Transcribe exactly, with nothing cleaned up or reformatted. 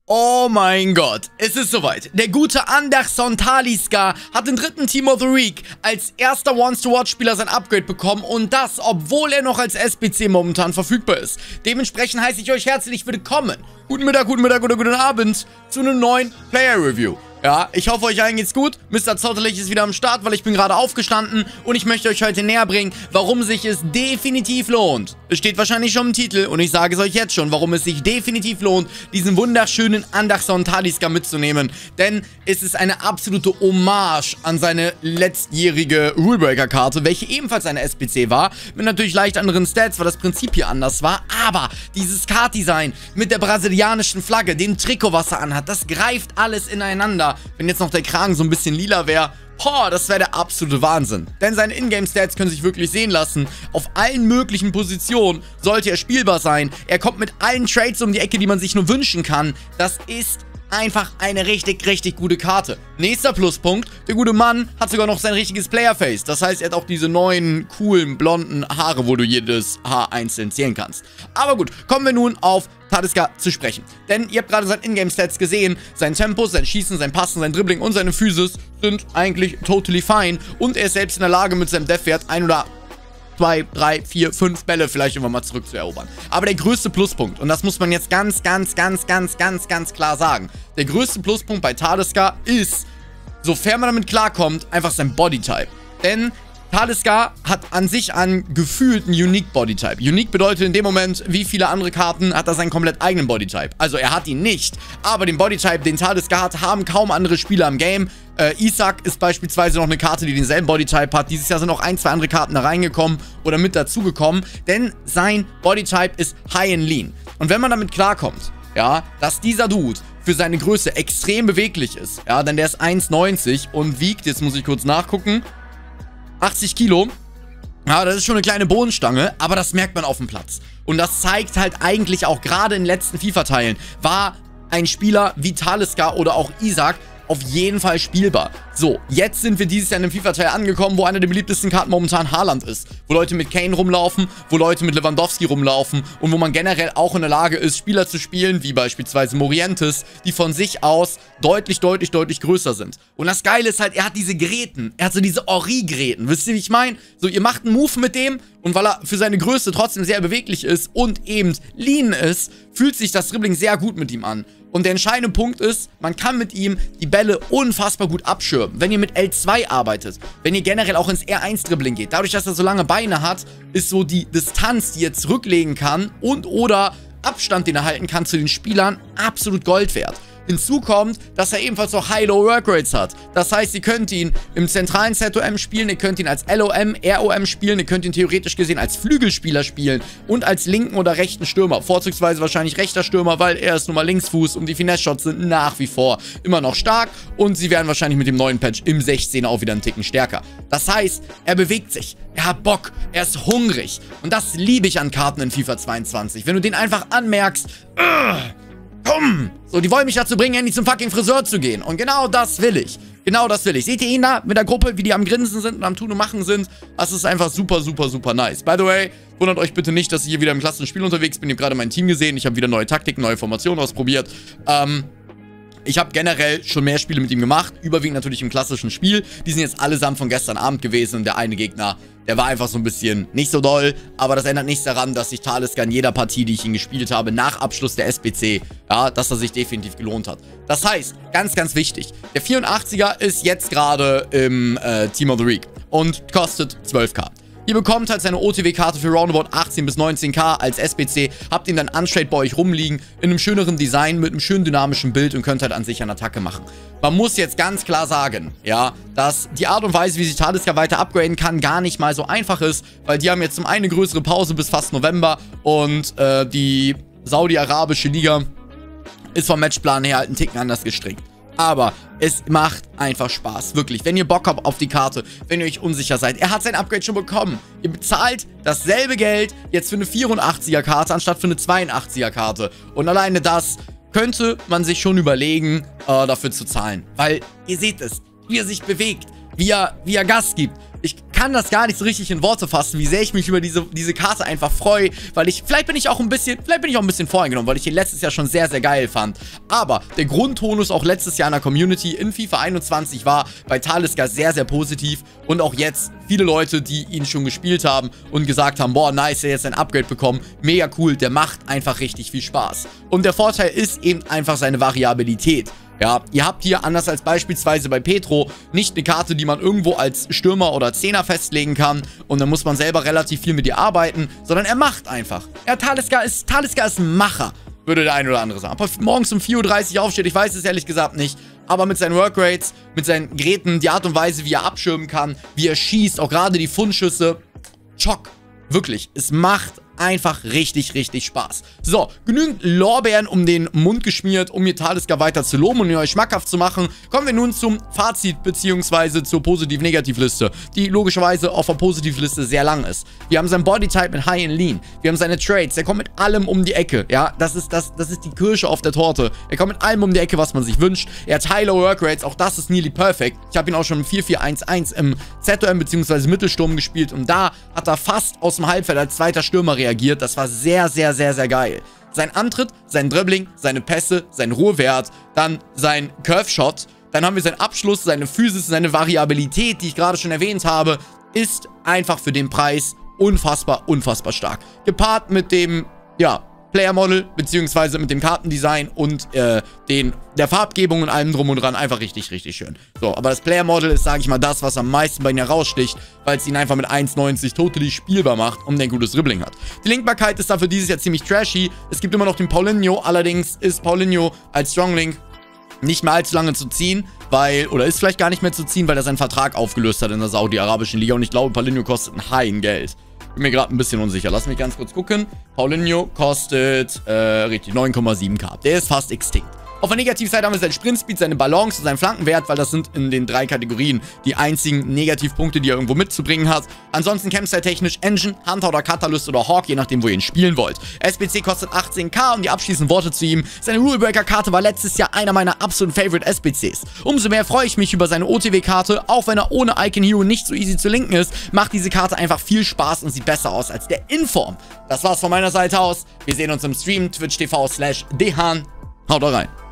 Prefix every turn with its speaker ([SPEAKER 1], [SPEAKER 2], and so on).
[SPEAKER 1] Oh mein Gott, es ist soweit. Der gute Anderson Talisca hat den dritten Team of the Week als erster Once-to-Watch-Spieler sein Upgrade bekommen und das, obwohl er noch als S B C momentan verfügbar ist. Dementsprechend heiße ich euch herzlich willkommen. Guten Mittag, guten Mittag oder guten Abend zu einem neuen Player-Review. Ja, ich hoffe, euch allen geht's gut. Mister Zottelich ist wieder am Start, weil ich bin gerade aufgestanden und ich möchte euch heute näher bringen, warum sich es definitiv lohnt. Es steht wahrscheinlich schon im Titel und ich sage es euch jetzt schon, warum es sich definitiv lohnt, diesen wunderschönen Anderson Talisca mitzunehmen. Denn es ist eine absolute Hommage an seine letztjährige Rulebreaker-Karte, welche ebenfalls eine S B C war, mit natürlich leicht anderen Stats, weil das Prinzip hier anders war. Aber dieses Card-Design mit der brasilianischen Flagge, dem Trikot, was er anhat, das greift alles ineinander. Wenn jetzt noch der Kragen so ein bisschen lila wäre, boah, das wäre der absolute Wahnsinn. Denn seine Ingame-Stats können sich wirklich sehen lassen. Auf allen möglichen Positionen sollte er spielbar sein. Er kommt mit allen Trades um die Ecke, die man sich nur wünschen kann. Das ist einfach eine richtig, richtig gute Karte. Nächster Pluspunkt, der gute Mann hat sogar noch sein richtiges Player-Face. Das heißt, er hat auch diese neuen, coolen, blonden Haare, wo du jedes Haar einzeln zählen kannst. Aber gut, kommen wir nun auf Talisca zu sprechen. Denn ihr habt gerade seine Ingame-Stats gesehen. Sein Tempo, sein Schießen, sein Passen, sein Dribbling und seine Physis sind eigentlich totally fine. Und er ist selbst in der Lage, mit seinem Death-Wert ein oder zwei, drei, vier, fünf Bälle vielleicht irgendwann mal zurückzuerobern. Aber der größte Pluspunkt, und das muss man jetzt ganz, ganz, ganz, ganz, ganz, ganz klar sagen, der größte Pluspunkt bei Talisca ist, sofern man damit klarkommt, einfach sein Bodytype. Denn Talisca hat an sich einen gefühlten Unique Bodytype. Unique bedeutet in dem Moment, wie viele andere Karten hat er seinen komplett eigenen Bodytype. Also er hat ihn nicht, aber den Bodytype, den Talisca hat, haben kaum andere Spieler im Game. Äh, Isak ist beispielsweise noch eine Karte, die denselben Bodytype hat. Dieses Jahr sind noch ein, zwei andere Karten da reingekommen oder mit dazugekommen, denn sein Bodytype ist High and Lean. Und wenn man damit klarkommt, ja, dass dieser Dude für seine Größe extrem beweglich ist, ja, denn der ist eins neunzig und wiegt, jetzt muss ich kurz nachgucken, achtzig Kilo. Ja, das ist schon eine kleine Bohnenstange, aber das merkt man auf dem Platz. Und das zeigt halt eigentlich auch gerade in den letzten FIFA-Teilen, war ein Spieler wie Talisca oder auch Isak auf jeden Fall spielbar. So, jetzt sind wir dieses Jahr in einem FIFA-Teil angekommen, wo eine der beliebtesten Karten momentan Haaland ist. Wo Leute mit Kane rumlaufen, wo Leute mit Lewandowski rumlaufen und wo man generell auch in der Lage ist, Spieler zu spielen, wie beispielsweise Morientes, die von sich aus deutlich, deutlich, deutlich größer sind. Und das Geile ist halt, er hat diese Gräten, er hat so diese Ori-Gräten. Wisst ihr, wie ich meine? So, ihr macht einen Move mit dem und weil er für seine Größe trotzdem sehr beweglich ist und eben lean ist, fühlt sich das Dribbling sehr gut mit ihm an. Und der entscheidende Punkt ist, man kann mit ihm die Bälle unfassbar gut abschirmen. Wenn ihr mit L zwei arbeitet, wenn ihr generell auch ins R eins Dribbling geht, dadurch, dass er so lange Beine hat, ist so die Distanz, die er zurücklegen kann und oder Abstand, den er halten kann zu den Spielern, absolut Gold wert. Hinzu kommt, dass er ebenfalls noch High-Low-Workrates hat. Das heißt, ihr könnt ihn im zentralen Z O M spielen, ihr könnt ihn als L O M, R O M spielen, ihr könnt ihn theoretisch gesehen als Flügelspieler spielen und als linken oder rechten Stürmer. Vorzugsweise wahrscheinlich rechter Stürmer, weil er ist nun mal Linksfuß und die Finesse-Shots sind nach wie vor immer noch stark und sie werden wahrscheinlich mit dem neuen Patch im sechzehner auch wieder einen Ticken stärker. Das heißt, er bewegt sich, er hat Bock, er ist hungrig und das liebe ich an Karten in FIFA zweiundzwanzig. Wenn du den einfach anmerkst, uh, komm! So, die wollen mich dazu bringen, endlich zum fucking Friseur zu gehen. Und genau das will ich. Genau das will ich. Seht ihr ihn da mit der Gruppe, wie die am Grinsen sind und am Tun und Machen sind? Das ist einfach super, super, super nice. By the way, wundert euch bitte nicht, dass ich hier wieder im klassischen Spiel unterwegs bin. Ihr habt gerade mein Team gesehen. Ich habe wieder neue Taktiken, neue Formationen ausprobiert. Ähm... Ich habe generell schon mehr Spiele mit ihm gemacht, überwiegend natürlich im klassischen Spiel. Die sind jetzt allesamt von gestern Abend gewesen und der eine Gegner, der war einfach so ein bisschen nicht so doll. Aber das ändert nichts daran, dass sich Talisca in jeder Partie, die ich ihn gespielt habe, nach Abschluss der S B C, ja, dass er sich definitiv gelohnt hat. Das heißt, ganz, ganz wichtig, der vierundachtziger ist jetzt gerade im äh, Team of the Week und kostet zwölftausend. Ihr bekommt halt seine O T W-Karte für roundabout achtzehn bis neunzehntausend als S B C, habt ihn dann unstraight bei euch rumliegen, in einem schöneren Design, mit einem schönen dynamischen Bild und könnt halt an sich eine Attacke machen. Man muss jetzt ganz klar sagen, ja, dass die Art und Weise, wie sich Talisca weiter upgraden kann, gar nicht mal so einfach ist, weil die haben jetzt zum einen eine größere Pause bis fast November und äh, die saudi-arabische Liga ist vom Matchplan her halt einen Ticken anders gestrickt. Aber es macht einfach Spaß, wirklich. Wenn ihr Bock habt auf die Karte, wenn ihr euch unsicher seid. Er hat sein Upgrade schon bekommen. Ihr bezahlt dasselbe Geld jetzt für eine vierundachtziger Karte, anstatt für eine zweiundachtziger Karte. Und alleine das könnte man sich schon überlegen, äh, dafür zu zahlen. Weil ihr seht es, wie er sich bewegt, wie er, wie er Gas gibt. Ich kann das gar nicht so richtig in Worte fassen, wie sehr ich mich über diese, diese Karte einfach freue, weil ich, vielleicht bin ich auch ein bisschen, vielleicht bin ich auch ein bisschen voreingenommen, weil ich ihn letztes Jahr schon sehr, sehr geil fand. Aber der Grundtonus auch letztes Jahr in der Community in FIFA einundzwanzig war bei Talisca sehr, sehr positiv und auch jetzt viele Leute, die ihn schon gespielt haben und gesagt haben, boah, nice, er hat jetzt ein Upgrade bekommen, mega cool, der macht einfach richtig viel Spaß. Und der Vorteil ist eben einfach seine Variabilität. Ja, ihr habt hier, anders als beispielsweise bei Petro, nicht eine Karte, die man irgendwo als Stürmer oder Zehner festlegen kann und dann muss man selber relativ viel mit ihr arbeiten, sondern er macht einfach. Ja, Talisca ist, Talisca ist ein Macher, würde der ein oder andere sagen. Ob er morgens um vier Uhr dreißig aufsteht, ich weiß es ehrlich gesagt nicht, aber mit seinen Workrates, mit seinen Geräten, die Art und Weise, wie er abschirmen kann, wie er schießt, auch gerade die Fundschüsse, Chock. Wirklich, es macht einfach richtig, richtig Spaß. So, genügend Lorbeeren um den Mund geschmiert, um mir Talisca weiter zu loben und ihn euch schmackhaft zu machen. Kommen wir nun zum Fazit bzw. zur Positiv-Negativ-Liste, die logischerweise auf der Positivliste sehr lang ist. Wir haben sein Bodytype mit High and Lean. Wir haben seine Trades. Er kommt mit allem um die Ecke. Ja, das ist, das, das ist die Kirsche auf der Torte. Er kommt mit allem um die Ecke, was man sich wünscht. Er hat High-Low Workrates. Auch das ist nearly perfect. Ich habe ihn auch schon im vier vier eins eins im Z O M bzw. Mittelsturm gespielt und da hat er fast aus dem Halbfeld als zweiter Stürmer reagiert. reagiert. Das war sehr, sehr, sehr, sehr geil. Sein Antritt, sein Dribbling, seine Pässe, sein Ruhewert, dann sein Curve-Shot, dann haben wir seinen Abschluss, seine Physis, seine Variabilität, die ich gerade schon erwähnt habe, ist einfach für den Preis unfassbar, unfassbar stark. Gepaart mit dem, ja, Player-Model, beziehungsweise mit dem Kartendesign und äh, den, der Farbgebung und allem drum und dran. Einfach richtig, richtig schön. So, aber das Player-Model ist, sage ich mal, das, was am meisten bei ihm heraussticht, weil es ihn einfach mit eins neunzig totally spielbar macht und ein gutes Dribbling hat. Die Linkbarkeit ist dafür dieses Jahr ziemlich trashy. Es gibt immer noch den Paulinho, allerdings ist Paulinho als Stronglink nicht mehr allzu lange zu ziehen, weil, oder ist vielleicht gar nicht mehr zu ziehen, weil er seinen Vertrag aufgelöst hat in der Saudi-Arabischen Liga und ich glaube, Paulinho kostet ein High Geld. Bin mir gerade ein bisschen unsicher. Lass mich ganz kurz gucken. Paulinho kostet, äh, richtig, neun Komma sieben K. Der ist fast extinct. Auf der Negativseite haben wir seinen Sprintspeed, seine Balance und seinen Flankenwert, weil das sind in den drei Kategorien die einzigen Negativpunkte, die er irgendwo mitzubringen hat. Ansonsten Campstyle-technisch Engine, Hunter oder Catalyst oder Hawk, je nachdem, wo ihr ihn spielen wollt. S B C kostet achtzehn K und die abschließenden Worte zu ihm. Seine Rulebreaker-Karte war letztes Jahr einer meiner absoluten Favorite S B Cs. Umso mehr freue ich mich über seine O T W-Karte, auch wenn er ohne Icon Hero nicht so easy zu linken ist, macht diese Karte einfach viel Spaß und sieht besser aus als der Inform. Das war's von meiner Seite aus. Wir sehen uns im Stream, twitch punkt tv slash dehan. Haut rein.